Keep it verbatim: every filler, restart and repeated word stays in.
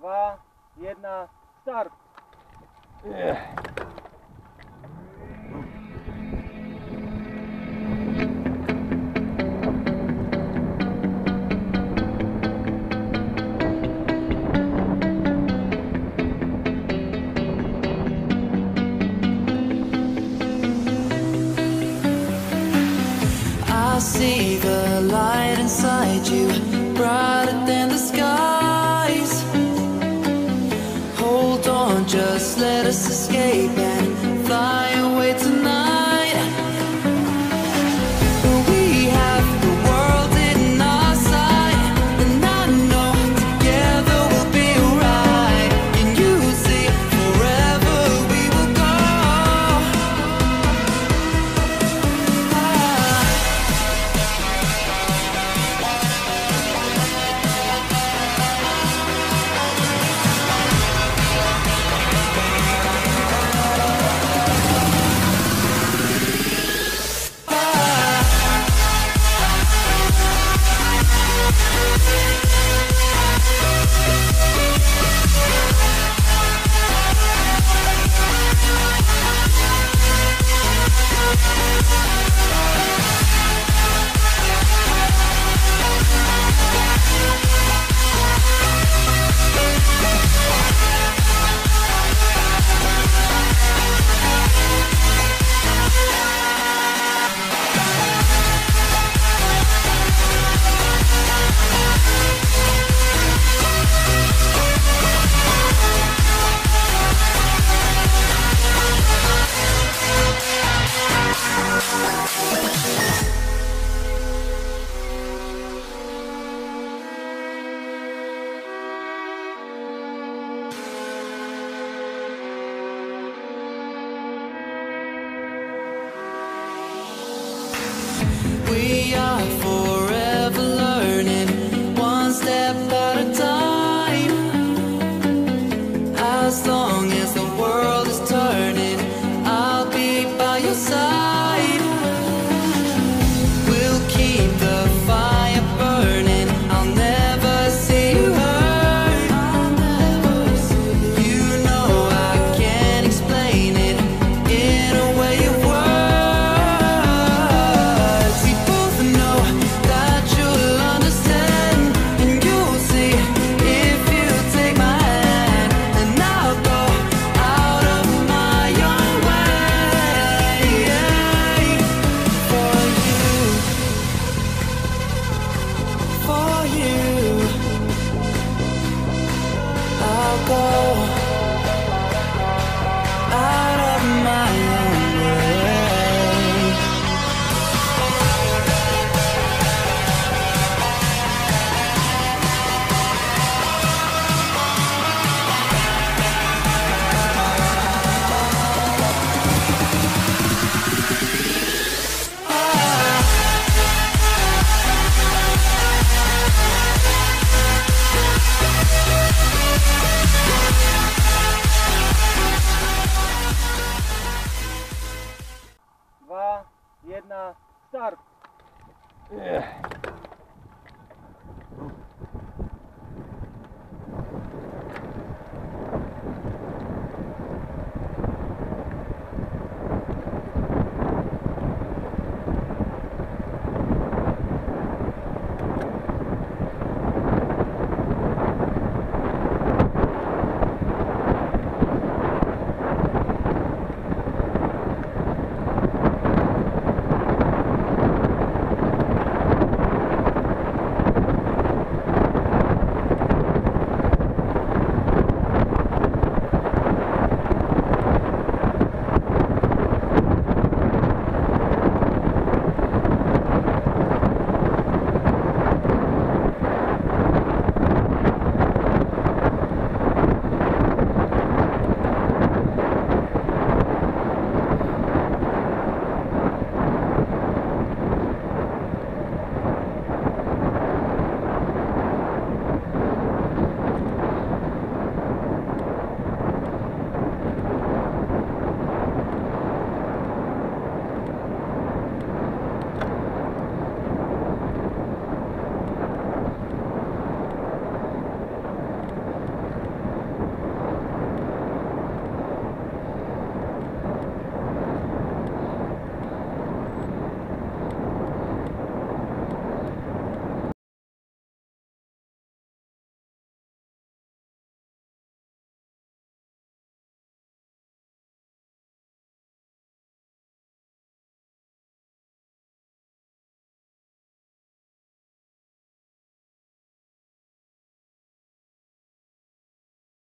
dwa, jeden, start! I see the light inside you, brighter than the skies. Hold on, just let us escape and fly away tonight. We have the world in our sight, and I know together we'll be alright. And you see, forever we will go. We are forever learning, one step at a time. As long as the world is turning, I'll be by your side. We'll keep the fire burning, I'll never see you hurt. You know I can't explain it in a way of words. Go out of my own way. dwa, jeden, start!